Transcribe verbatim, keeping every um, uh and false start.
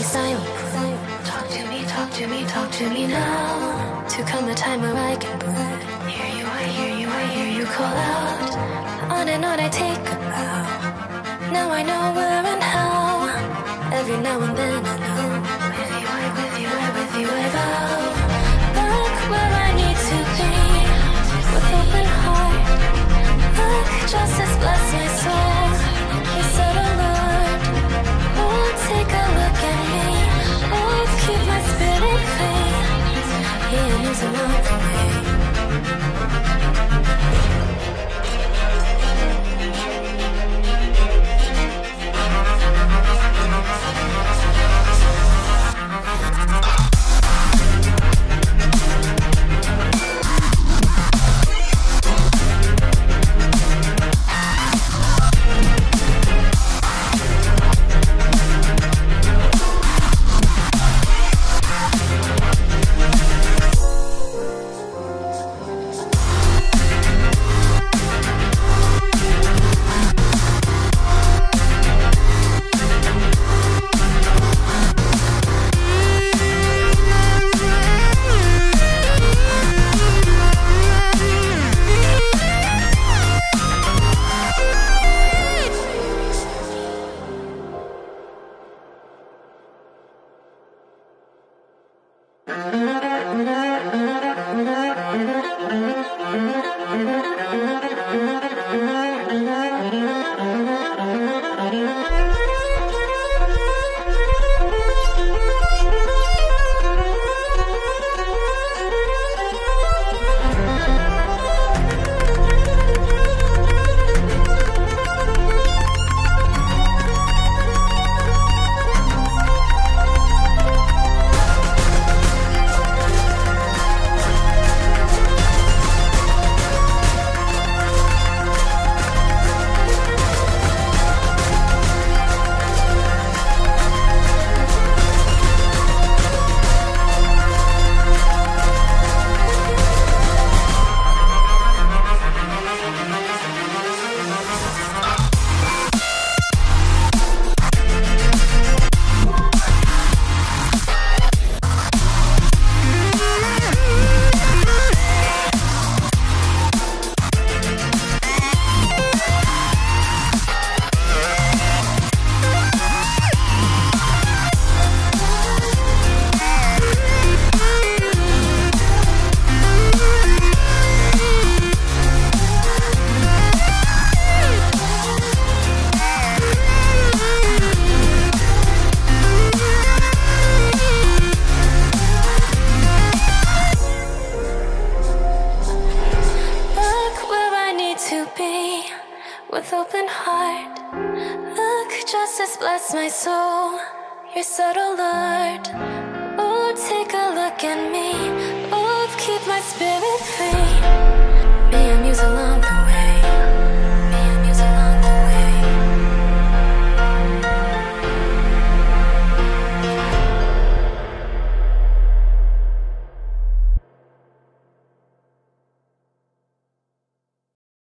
silent. Talk to me, talk to me, talk to me now. To come a time where I can hear you, I hear you, I hear you call out. On and on I take a bow. Now I know where and how. Every now and then I know. With you, I, with you, I, with you, I vow. Look where I need to be. With open heart. Look, justice bless my soul. You said a Lord. Oh, take a look at me. Oh, keep my spirit clean. He knows a lot for me. With open heart, look, justice bless my soul. You're subtle, Lord. Oh, take a look at me. Oh, keep my spirit free.